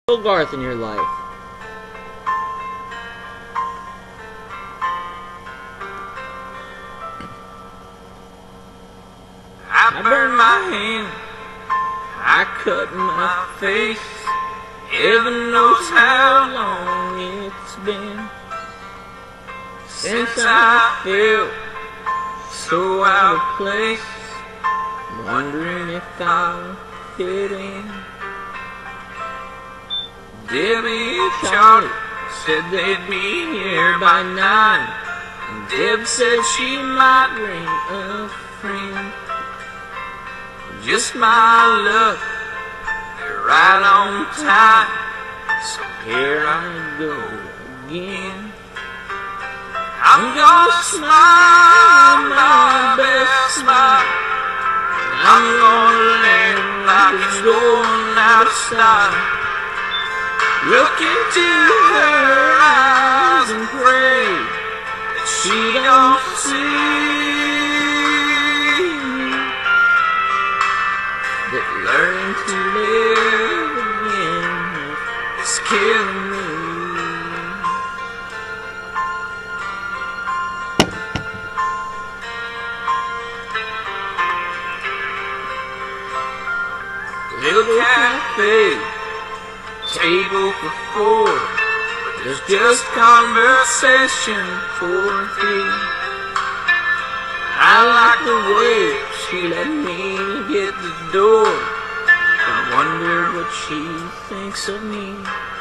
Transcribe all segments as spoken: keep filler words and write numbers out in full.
Garth in your life. I burned my hand, I cut my face. Heaven knows how long it's been since I felt so out of place, wondering if I'll fit in. Debbie and Charlie said they'd be here by nine, and Deb said she might bring a friend. Just my luck, they're right on time, so here I go again. I'm gonna smile my best smile, I'm gonna live like it's going out of style. Look into her eyes and pray that she don't see that learning to live again is killing me. Little cafe, table for four, but there's just conversation for three. I like the way she let me get the door. I wonder what she thinks of me.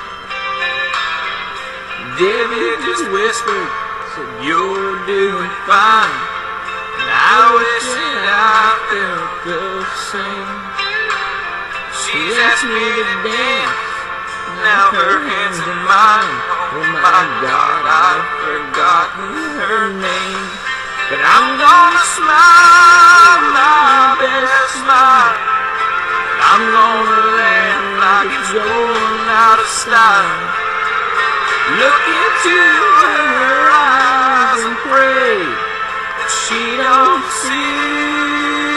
Debbie just whispered, said you're doing fine, and I wish that I felt the same. She's asked me to dance, now her hands in mine. Oh my God, I've forgotten her name. But I'm gonna smile my best smile, and I'm gonna laugh like it's going out of style. Look into her eyes and pray that she don't see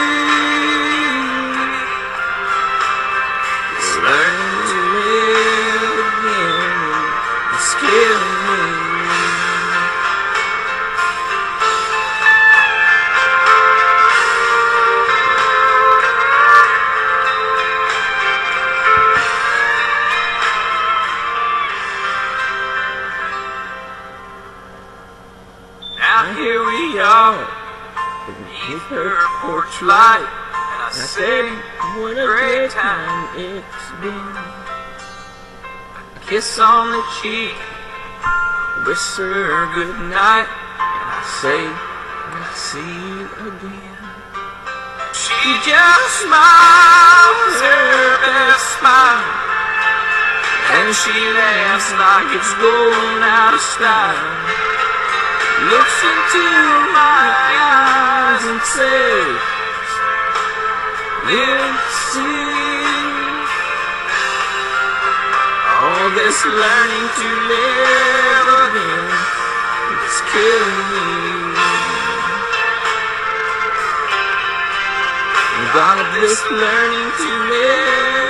it's learning to live again, it's killing me. Now here we are, beneath her porch light, and I said, what a great time it's been. A kiss on the cheek, whisper good night, and I say, I'll see you again. She just smiles her best smile, and she laughs like it's going out of style. Looks into my eyes and says, let's see. All this learning to live again, it's killing me. God, this learning to live